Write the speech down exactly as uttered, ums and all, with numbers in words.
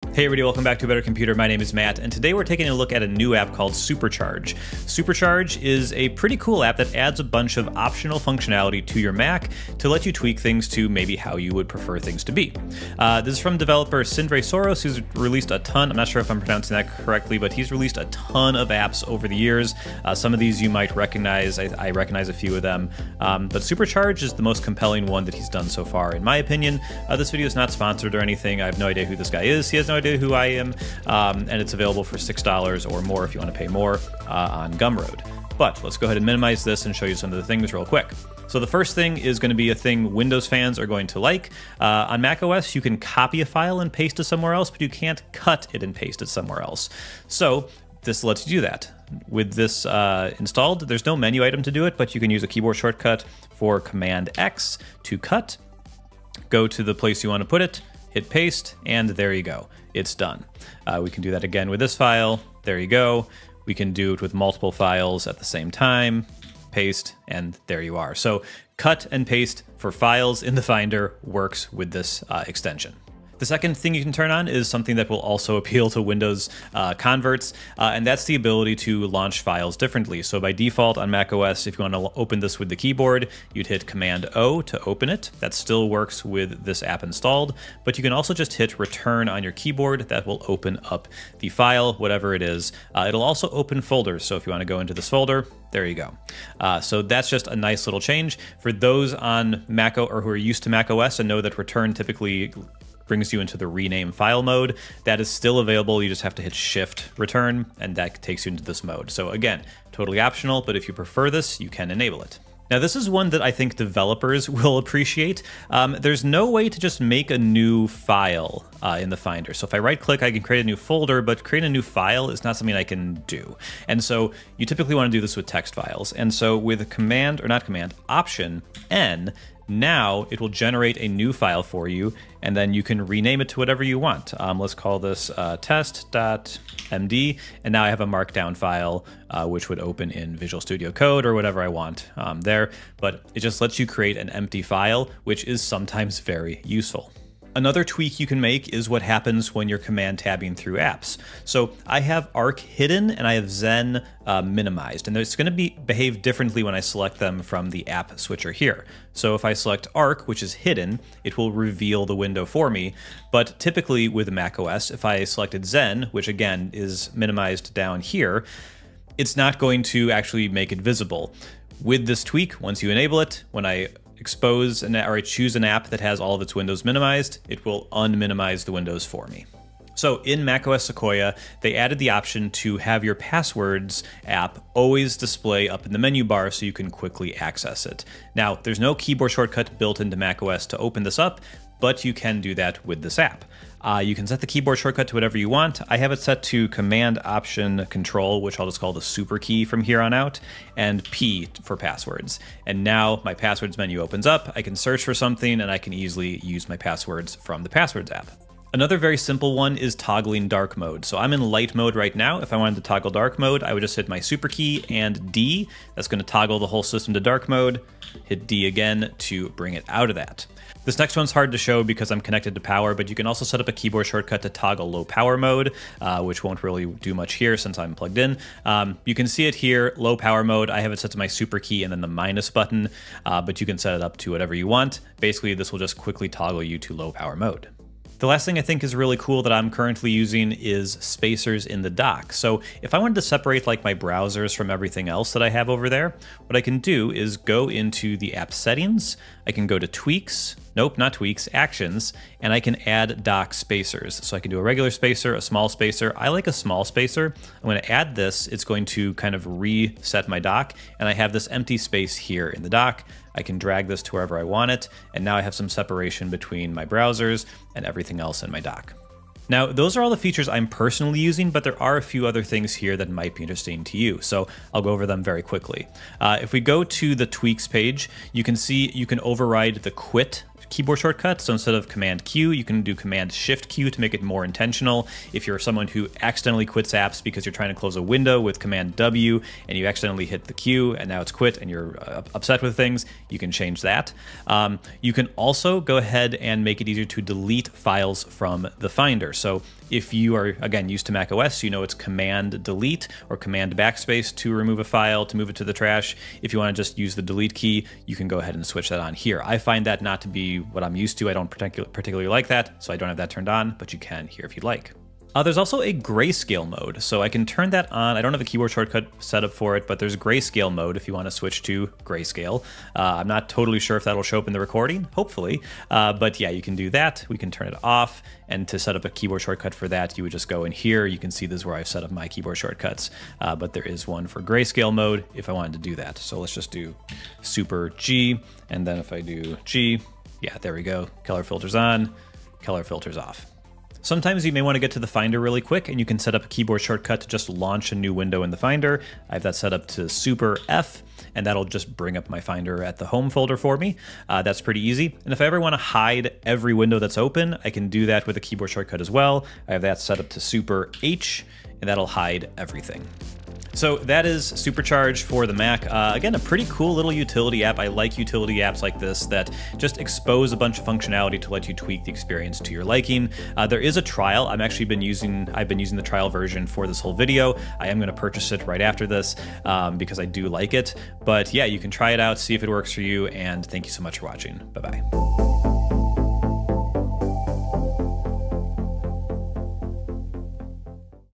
Hey everybody, welcome back to A Better Computer. My name is Matt, and today we're taking a look at a new app called Supercharge. Supercharge is a pretty cool app that adds a bunch of optional functionality to your Mac to let you tweak things to maybe how you would prefer things to be. Uh, this is from developer Sindre Soros, who's released a ton. I'm not sure if I'm pronouncing that correctly, but he's released a ton of apps over the years. Uh, some of these you might recognize. I, I recognize a few of them, um, but Supercharge is the most compelling one that he's done so far, in my opinion. Uh, this video is not sponsored or anything. I have no idea who this guy is. He has no idea who I am, um, and it's available for six dollars or more if you want to pay more uh, on Gumroad. But let's go ahead and minimize this and show you some of the things real quick. So the first thing is going to be a thing Windows fans are going to like. Uh, on macOS, you can copy a file and paste it somewhere else, but you can't cut it and paste it somewhere else. So this lets you do that. With this uh, installed, there's no menu item to do it, but you can use a keyboard shortcut for Command X to cut, go to the place you want to put it, hit paste, and there you go. It's done. Uh, we can do that again with this file. There you go. We can do it with multiple files at the same time. Paste, and there you are. So cut and paste for files in the Finder works with this uh, extension. The second thing you can turn on is something that will also appeal to Windows uh, converts, uh, and that's the ability to launch files differently. So by default on macOS, if you want to open this with the keyboard, you'd hit Command O to open it. That still works with this app installed, but you can also just hit Return on your keyboard. That will open up the file, whatever it is. Uh, it'll also open folders, so if you want to go into this folder, there you go. Uh, so that's just a nice little change. For those on Mac or who are used to macOS and know that Return typically brings you into the rename file mode, that is still available. You just have to hit Shift Return, and that takes you into this mode. So again, totally optional, but if you prefer this, you can enable it. Now, this is one that I think developers will appreciate. Um, there's no way to just make a new file uh, in the Finder. So if I right-click, I can create a new folder, but creating a new file is not something I can do. And so you typically want to do this with text files. And so with Command, or not Command, Option N, now it will generate a new file for you, and then you can rename it to whatever you want. Um, let's call this uh, test dot M D, and now I have a markdown file uh, which would open in Visual Studio Code or whatever I want um, there, but it just lets you create an empty file, which is sometimes very useful. Another tweak you can make is what happens when you're command tabbing through apps. So I have Arc hidden and I have Zen uh, minimized, and it's going to be behave differently when I select them from the app switcher here. So if I select Arc, which is hidden, it will reveal the window for me. But typically with macOS, if I selected Zen, which again is minimized down here, it's not going to actually make it visible. With this tweak, once you enable it, when I expose an, or I choose an app that has all of its windows minimized, it will unminimize the windows for me. So in macOS Sequoia, they added the option to have your passwords app always display up in the menu bar so you can quickly access it. Now, there's no keyboard shortcut built into macOS to open this up, but you can do that with this app. Uh, you can set the keyboard shortcut to whatever you want. I have it set to Command Option Control, which I'll just call the super key from here on out, and P for passwords. And now my passwords menu opens up. I can search for something, and I can easily use my passwords from the Passwords app. Another very simple one is toggling dark mode. So I'm in light mode right now. If I wanted to toggle dark mode, I would just hit my super key and D. That's going to toggle the whole system to dark mode. Hit D again to bring it out of that. This next one's hard to show because I'm connected to power, but you can also set up a keyboard shortcut to toggle low power mode, uh, which won't really do much here since I'm plugged in. Um, you can see it here, low power mode. I have it set to my super key and then the minus button, uh, but you can set it up to whatever you want. Basically, this will just quickly toggle you to low power mode. The last thing I think is really cool that I'm currently using is spacers in the dock. So if I wanted to separate like my browsers from everything else that I have over there, what I can do is go into the app settings. I can go to tweaks, nope, not tweaks, actions, and I can add dock spacers. So I can do a regular spacer, a small spacer. I like a small spacer. I'm going to add this. It's going to kind of reset my dock, and I have this empty space here in the dock. I can drag this to wherever I want it, and now I have some separation between my browsers and everything else in my dock. Now, those are all the features I'm personally using, but there are a few other things here that might be interesting to you, so I'll go over them very quickly. Uh, if we go to the tweaks page, you can see you can override the quit keyboard shortcut. So instead of Command Q, you can do Command Shift Q to make it more intentional. If you're someone who accidentally quits apps because you're trying to close a window with Command W and you accidentally hit the Q and now it's quit and you're uh, upset with things, you can change that. Um, you can also go ahead and make it easier to delete files from the Finder. So if you are, again, used to Mac O S, you know it's Command Delete or Command Backspace to remove a file, to move it to the trash. If you want to just use the delete key, you can go ahead and switch that on here. I find that not to be what I'm used to. I don't particu- particularly like that, so I don't have that turned on, but you can here if you'd like. Uh, there's also a grayscale mode, so I can turn that on. I don't have a keyboard shortcut set up for it, but there's grayscale mode if you want to switch to grayscale. Uh, I'm not totally sure if that'll show up in the recording, hopefully, uh, but yeah, you can do that. We can turn it off, and to set up a keyboard shortcut for that, you would just go in here. You can see this is where I've set up my keyboard shortcuts, uh, but there is one for grayscale mode if I wanted to do that. So let's just do Super G, and then if I do G, yeah, there we go. Color filters on, color filters off. Sometimes you may want to get to the Finder really quick, and you can set up a keyboard shortcut to just launch a new window in the Finder. I have that set up to Super F, and that'll just bring up my Finder at the home folder for me. Uh, that's pretty easy. And if I ever want to hide every window that's open, I can do that with a keyboard shortcut as well. I have that set up to Super H, and that'll hide everything. So that is Supercharge for the Mac. Uh, again, a pretty cool little utility app. I like utility apps like this that just expose a bunch of functionality to let you tweak the experience to your liking. Uh, there is a trial. I've actually been using, I've been using the trial version for this whole video. I am going to purchase it right after this um, because I do like it. But yeah, you can try it out, see if it works for you, and thank you so much for watching. Bye-bye.